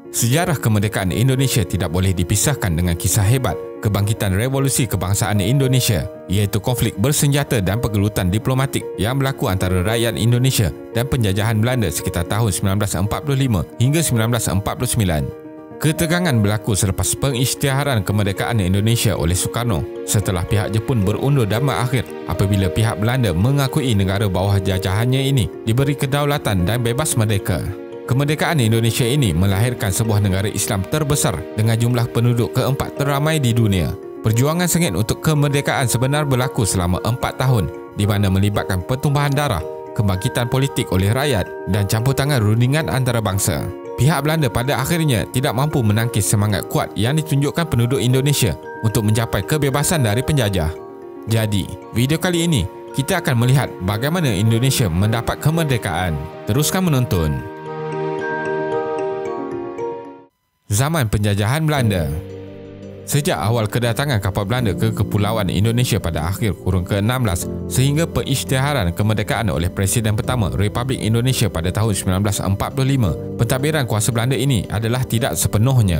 Sejarah kemerdekaan Indonesia tidak boleh dipisahkan dengan kisah hebat kebangkitan revolusi kebangsaan Indonesia, iaitu konflik bersenjata dan pergelutan diplomatik yang berlaku antara rakyat Indonesia dan penjajahan Belanda sekitar tahun 1945 hingga 1949. Ketegangan berlaku selepas pengisytiharan kemerdekaan Indonesia oleh Soekarno setelah pihak Jepun berundur damai akhir apabila pihak Belanda mengakui negara bawah jajahannya ini diberi kedaulatan dan bebas merdeka. Kemerdekaan Indonesia ini melahirkan sebuah negara Islam terbesar dengan jumlah penduduk keempat teramai di dunia. Perjuangan sengit untuk kemerdekaan sebenar berlaku selama 4 tahun di mana melibatkan pertumpahan darah, kebangkitan politik oleh rakyat dan campur tangan rundingan antarabangsa. Pihak Belanda pada akhirnya tidak mampu menangkis semangat kuat yang ditunjukkan penduduk Indonesia untuk mencapai kebebasan dari penjajah. Jadi, video kali ini kita akan melihat bagaimana Indonesia mendapat kemerdekaan. Teruskan menonton. Zaman penjajahan Belanda. Sejak awal kedatangan kapal Belanda ke Kepulauan Indonesia pada akhir kurun ke-16 sehingga pengisytiharan kemerdekaan oleh Presiden pertama Republik Indonesia pada tahun 1945, pentadbiran kuasa Belanda ini adalah tidak sepenuhnya.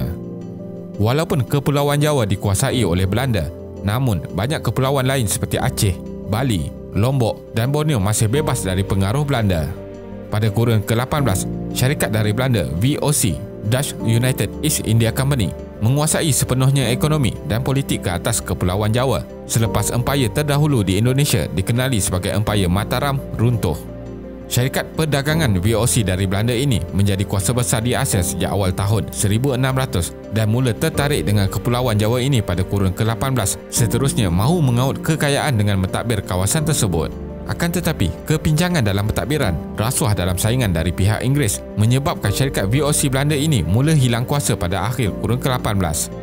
Walaupun Kepulauan Jawa dikuasai oleh Belanda, namun banyak kepulauan lain seperti Aceh, Bali, Lombok dan Borneo masih bebas dari pengaruh Belanda. Pada kurun ke-18, syarikat dari Belanda VOC, Dutch United East India Company, menguasai sepenuhnya ekonomi dan politik ke atas Kepulauan Jawa selepas empayar terdahulu di Indonesia dikenali sebagai empayar Mataram runtuh. Syarikat perdagangan VOC dari Belanda ini menjadi kuasa besar di Asia sejak awal tahun 1600 dan mula tertarik dengan Kepulauan Jawa ini pada kurun ke-18, seterusnya mahu mengaut kekayaan dengan mentadbir kawasan tersebut. Akan tetapi, kepinjangan dalam pentadbiran, rasuah dalam saingan dari pihak Inggeris menyebabkan syarikat VOC Belanda ini mula hilang kuasa pada akhir kurun ke-18.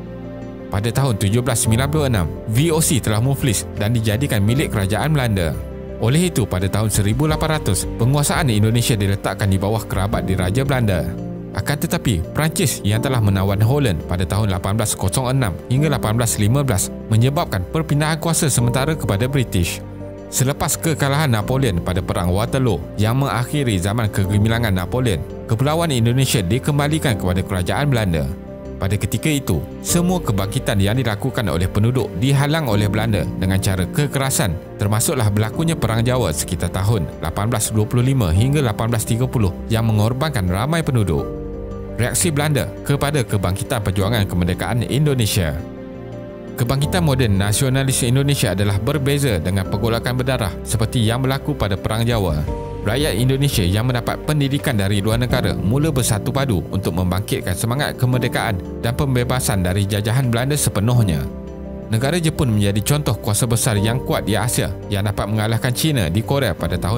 Pada tahun 1796, VOC telah muflis dan dijadikan milik kerajaan Belanda. Oleh itu, pada tahun 1800, penguasaan Indonesia diletakkan di bawah kerabat diraja Belanda. Akan tetapi, Perancis yang telah menawan Holland pada tahun 1806 hingga 1815 menyebabkan perpindahan kuasa sementara kepada British. Selepas kekalahan Napoleon pada Perang Waterloo yang mengakhiri zaman kegemilangan Napoleon, Kepulauan Indonesia dikembalikan kepada kerajaan Belanda. Pada ketika itu, semua kebangkitan yang dilakukan oleh penduduk dihalang oleh Belanda dengan cara kekerasan, termasuklah berlakunya Perang Jawa sekitar tahun 1825 hingga 1830 yang mengorbankan ramai penduduk. Reaksi Belanda kepada kebangkitan perjuangan kemerdekaan Indonesia. Kebangkitan moden nasionalis Indonesia adalah berbeza dengan pergolakan berdarah seperti yang berlaku pada Perang Jawa. Rakyat Indonesia yang mendapat pendidikan dari luar negara mula bersatu padu untuk membangkitkan semangat kemerdekaan dan pembebasan dari jajahan Belanda sepenuhnya. Negara Jepun menjadi contoh kuasa besar yang kuat di Asia yang dapat mengalahkan China di Korea pada tahun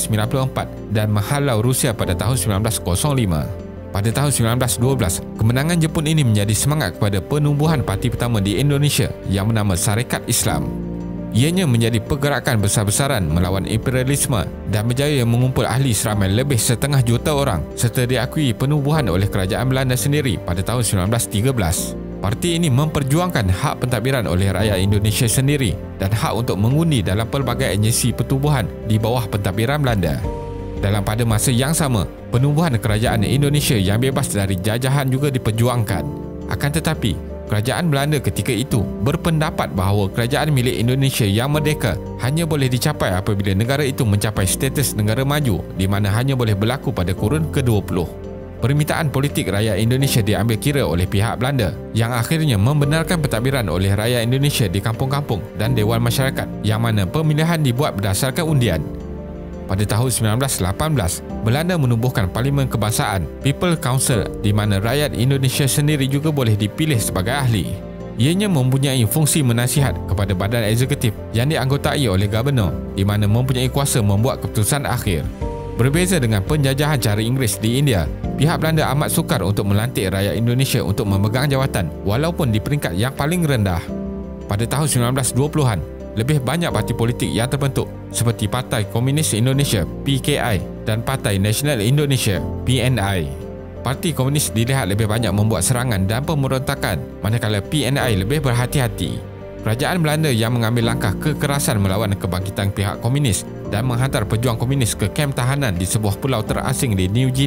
1894 dan menghalau Rusia pada tahun 1905. Pada tahun 1912, kemenangan Jepun ini menjadi semangat kepada penumbuhan parti pertama di Indonesia yang bernama Sarekat Islam. Ianya menjadi pergerakan besar-besaran melawan imperialisme dan berjaya mengumpul ahli seramai lebih 500,000 orang serta diakui penubuhan oleh kerajaan Belanda sendiri pada tahun 1913. Parti ini memperjuangkan hak pentadbiran oleh rakyat Indonesia sendiri dan hak untuk mengundi dalam pelbagai agensi pertubuhan di bawah pentadbiran Belanda. Dalam pada masa yang sama, penubuhan kerajaan Indonesia yang bebas dari jajahan juga diperjuangkan. Akan tetapi, kerajaan Belanda ketika itu berpendapat bahawa kerajaan milik Indonesia yang merdeka hanya boleh dicapai apabila negara itu mencapai status negara maju di mana hanya boleh berlaku pada kurun ke-20. Permintaan politik rakyat Indonesia diambil kira oleh pihak Belanda yang akhirnya membenarkan pentadbiran oleh rakyat Indonesia di kampung-kampung dan dewan masyarakat yang mana pemilihan dibuat berdasarkan undian. Pada tahun 1918, Belanda menubuhkan Parlimen Kebangsaan, People Council, di mana rakyat Indonesia sendiri juga boleh dipilih sebagai ahli. Ianya mempunyai fungsi menasihat kepada badan eksekutif yang dianggotai oleh Gubernur, di mana mempunyai kuasa membuat keputusan akhir. Berbeza dengan penjajahan cara Inggeris di India, pihak Belanda amat sukar untuk melantik rakyat Indonesia untuk memegang jawatan walaupun di peringkat yang paling rendah. Pada tahun 1920-an, lebih banyak parti politik yang terbentuk seperti Partai Komunis Indonesia PKI dan Partai Nasional Indonesia PNI. Parti Komunis dilihat lebih banyak membuat serangan dan pemberontakan, manakala PNI lebih berhati-hati. Kerajaan Belanda yang mengambil langkah kekerasan melawan kebangkitan pihak komunis dan menghantar pejuang komunis ke kem tahanan di sebuah pulau terasing di New Guinea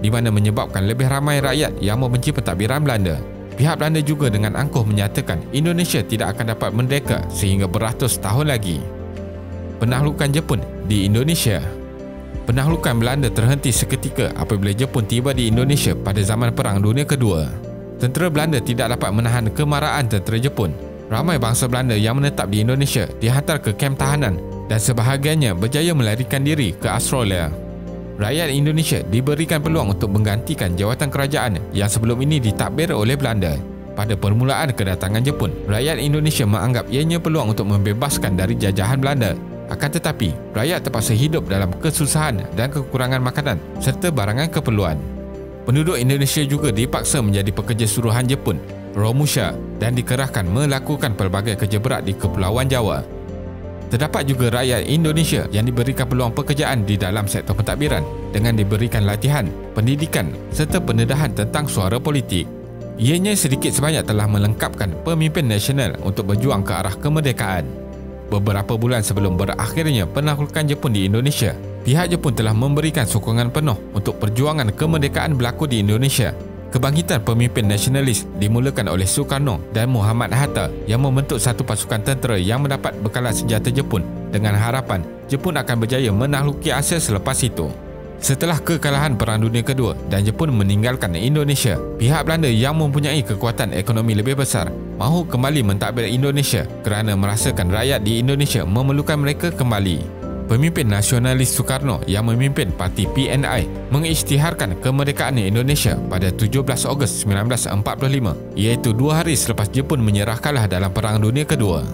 di mana menyebabkan lebih ramai rakyat yang membenci pentadbiran Belanda. Pihak Belanda juga dengan angkuh menyatakan Indonesia tidak akan dapat merdeka sehingga beratus tahun lagi. Penaklukan Jepun di Indonesia. Penaklukan Belanda terhenti seketika apabila Jepun tiba di Indonesia pada zaman Perang Dunia Kedua. Tentera Belanda tidak dapat menahan kemarahan tentera Jepun. Ramai bangsa Belanda yang menetap di Indonesia dihantar ke kem tahanan dan sebahagiannya berjaya melarikan diri ke Australia. Rakyat Indonesia diberikan peluang untuk menggantikan jawatan kerajaan yang sebelum ini ditadbir oleh Belanda. Pada permulaan kedatangan Jepun, rakyat Indonesia menganggap ianya peluang untuk membebaskan dari jajahan Belanda. Akan tetapi, rakyat terpaksa hidup dalam kesusahan dan kekurangan makanan serta barangan keperluan. Penduduk Indonesia juga dipaksa menjadi pekerja suruhan Jepun, Romusha, dan dikerahkan melakukan pelbagai kerja berat di Kepulauan Jawa. Terdapat juga rakyat Indonesia yang diberikan peluang pekerjaan di dalam sektor pentadbiran dengan diberikan latihan, pendidikan serta pendedahan tentang suara politik. Ianya sedikit sebanyak telah melengkapkan pemimpin nasional untuk berjuang ke arah kemerdekaan. Beberapa bulan sebelum berakhirnya penaklukan Jepun di Indonesia, pihak Jepun telah memberikan sokongan penuh untuk perjuangan kemerdekaan berlaku di Indonesia. Kebangkitan pemimpin nasionalis dimulakan oleh Sukarno dan Muhammad Hatta yang membentuk satu pasukan tentera yang mendapat bekalan senjata Jepun dengan harapan Jepun akan berjaya menakluki Asia selepas itu. Setelah kekalahan Perang Dunia Kedua dan Jepun meninggalkan Indonesia, pihak Belanda yang mempunyai kekuatan ekonomi lebih besar mahu kembali mentadbir Indonesia kerana merasakan rakyat di Indonesia memerlukan mereka kembali. Pemimpin nasionalis Sukarno yang memimpin parti PNI mengisytiharkan kemerdekaan Indonesia pada 17 Ogos 1945, iaitu 2 hari selepas Jepun menyerah kalah dalam Perang Dunia Kedua.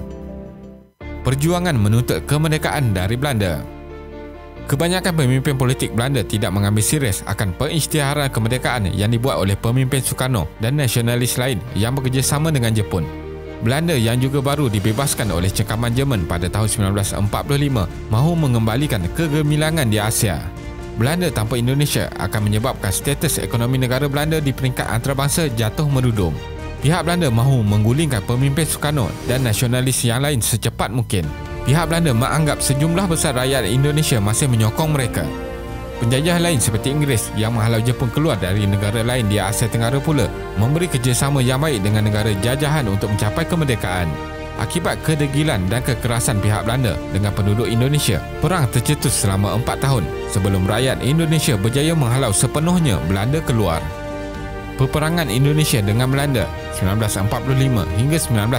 Perjuangan menuntut kemerdekaan dari Belanda. Kebanyakan pemimpin politik Belanda tidak mengambil serius akan pengisytiharan kemerdekaan yang dibuat oleh pemimpin Sukarno dan nasionalis lain yang bekerjasama dengan Jepun. Belanda yang juga baru dibebaskan oleh cengkaman Jerman pada tahun 1945 mahu mengembalikan kegemilangan di Asia. Belanda tanpa Indonesia akan menyebabkan status ekonomi negara Belanda di peringkat antarabangsa jatuh merudum. Pihak Belanda mahu menggulingkan pemimpin Sukarno dan nasionalis yang lain secepat mungkin. Pihak Belanda menganggap sejumlah besar rakyat Indonesia masih menyokong mereka. Penjajah lain seperti Inggeris yang menghalau Jepun keluar dari negara lain di Asia Tenggara pula memberi kerjasama yang baik dengan negara jajahan untuk mencapai kemerdekaan. Akibat kedegilan dan kekerasan pihak Belanda dengan penduduk Indonesia, perang tercetus selama 4 tahun sebelum rakyat Indonesia berjaya menghalau sepenuhnya Belanda keluar. Peperangan Indonesia dengan Belanda 1945 hingga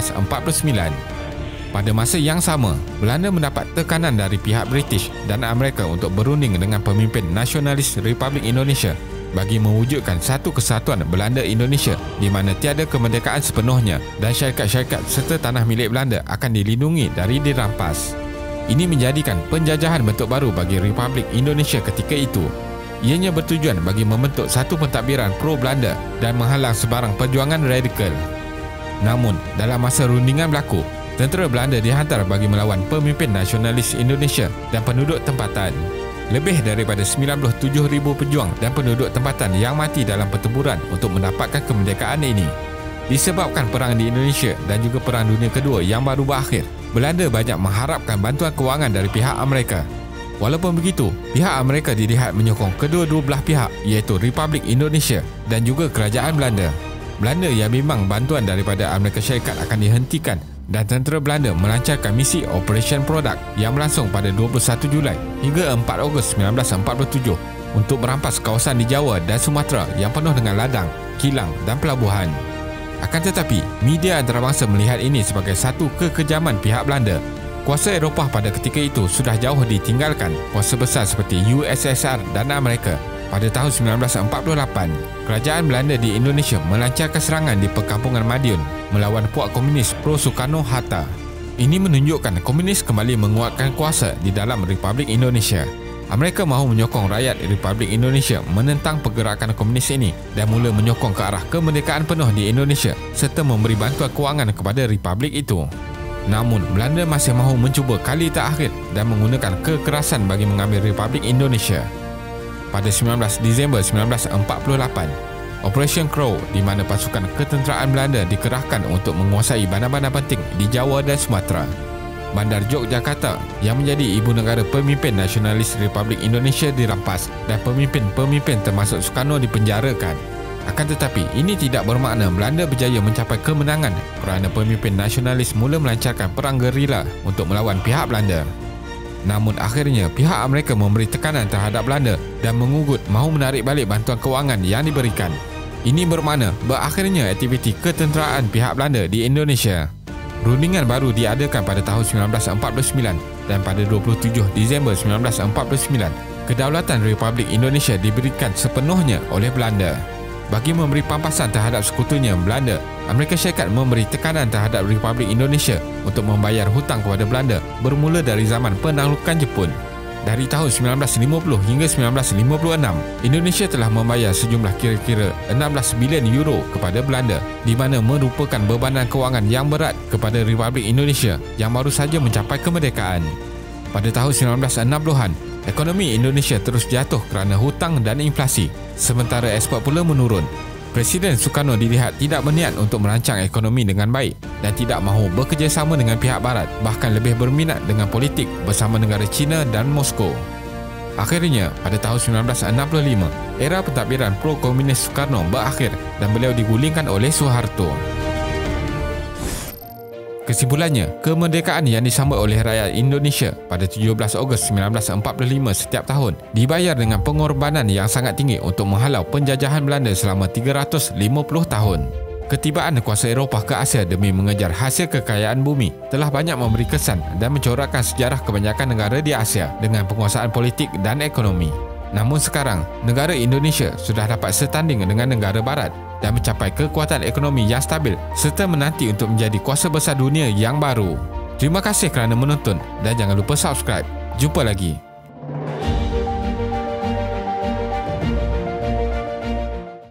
1949. Pada masa yang sama, Belanda mendapat tekanan dari pihak British dan Amerika untuk berunding dengan pemimpin nasionalis Republik Indonesia bagi mewujudkan satu kesatuan Belanda Indonesia di mana tiada kemerdekaan sepenuhnya dan syarikat-syarikat serta tanah milik Belanda akan dilindungi dari dirampas. Ini menjadikan penjajahan bentuk baru bagi Republik Indonesia ketika itu. Ianya bertujuan bagi membentuk satu pentadbiran pro-Belanda dan menghalang sebarang perjuangan radikal. Namun, dalam masa rundingan berlaku, tentera Belanda dihantar bagi melawan pemimpin nasionalis Indonesia dan penduduk tempatan. Lebih daripada 97,000 pejuang dan penduduk tempatan yang mati dalam pertempuran untuk mendapatkan kemerdekaan ini. Disebabkan perang di Indonesia dan juga Perang Dunia Kedua yang baru berakhir, Belanda banyak mengharapkan bantuan kewangan dari pihak Amerika. Walaupun begitu, pihak Amerika dilihat menyokong kedua-dua belah pihak iaitu Republik Indonesia dan juga Kerajaan Belanda. Belanda yang bimbang bantuan daripada Amerika Syarikat akan dihentikan dan tentera Belanda melancarkan misi Operation Product yang berlangsung pada 21 Julai hingga 4 Ogos 1947 untuk merampas kawasan di Jawa dan Sumatera yang penuh dengan ladang, kilang dan pelabuhan. Akan tetapi, media antarabangsa melihat ini sebagai satu kekejaman pihak Belanda. Kuasa Eropah pada ketika itu sudah jauh ditinggalkan kuasa besar seperti USSR dan Amerika. Pada tahun 1948, kerajaan Belanda di Indonesia melancarkan serangan di perkampungan Madiun melawan puak komunis pro-Sukarno-Hatta. Ini menunjukkan komunis kembali menguatkan kuasa di dalam Republik Indonesia. Amerika mahu menyokong rakyat Republik Indonesia menentang pergerakan komunis ini dan mula menyokong ke arah kemerdekaan penuh di Indonesia serta memberi bantuan kewangan kepada Republik itu. Namun, Belanda masih mahu mencuba kali terakhir dan menggunakan kekerasan bagi mengambil Republik Indonesia. Pada 19 Disember 1948, Operation Crow di mana pasukan ketenteraan Belanda dikerahkan untuk menguasai bandar-bandar penting di Jawa dan Sumatera. Bandar Yogyakarta yang menjadi ibu negara pemimpin nasionalis Republik Indonesia dirampas dan pemimpin-pemimpin termasuk Sukarno dipenjarakan. Akan tetapi, ini tidak bermakna Belanda berjaya mencapai kemenangan kerana pemimpin nasionalis mula melancarkan perang gerila untuk melawan pihak Belanda. Namun akhirnya, pihak Amerika memberi tekanan terhadap Belanda dan mengugut mahu menarik balik bantuan kewangan yang diberikan. Ini bermakna berakhirnya aktiviti ketenteraan pihak Belanda di Indonesia. Rundingan baru diadakan pada tahun 1949 dan pada 27 Disember 1949, kedaulatan Republik Indonesia diberikan sepenuhnya oleh Belanda. Bagi memberi pampasan terhadap sekutunya Belanda, Amerika Syarikat memberi tekanan terhadap Republik Indonesia untuk membayar hutang kepada Belanda bermula dari zaman penaklukan Jepun. Dari tahun 1950 hingga 1956, Indonesia telah membayar sejumlah kira-kira 16 bilion euro kepada Belanda, di mana merupakan bebanan kewangan yang berat kepada Republik Indonesia yang baru saja mencapai kemerdekaan. Pada tahun 1960-an, ekonomi Indonesia terus jatuh kerana hutang dan inflasi, sementara ekspor pula menurun. Presiden Sukarno dilihat tidak berniat untuk merancang ekonomi dengan baik dan tidak mahu bekerjasama dengan pihak Barat, bahkan lebih berminat dengan politik bersama negara China dan Moskow. Akhirnya, pada tahun 1965, era pentadbiran pro-komunis Sukarno berakhir dan beliau digulingkan oleh Soeharto. Kesimpulannya, kemerdekaan yang disambut oleh rakyat Indonesia pada 17 Ogos 1945 setiap tahun dibayar dengan pengorbanan yang sangat tinggi untuk menghalau penjajahan Belanda selama 350 tahun. Ketibaan kuasa Eropah ke Asia demi mengejar hasil kekayaan bumi telah banyak memberi kesan dan mencorakkan sejarah kebanyakan negara di Asia dengan penguasaan politik dan ekonomi. Namun sekarang, negara Indonesia sudah dapat setanding dengan negara Barat dan mencapai kekuatan ekonomi yang stabil serta menanti untuk menjadi kuasa besar dunia yang baru. Terima kasih kerana menonton dan jangan lupa subscribe. Jumpa lagi.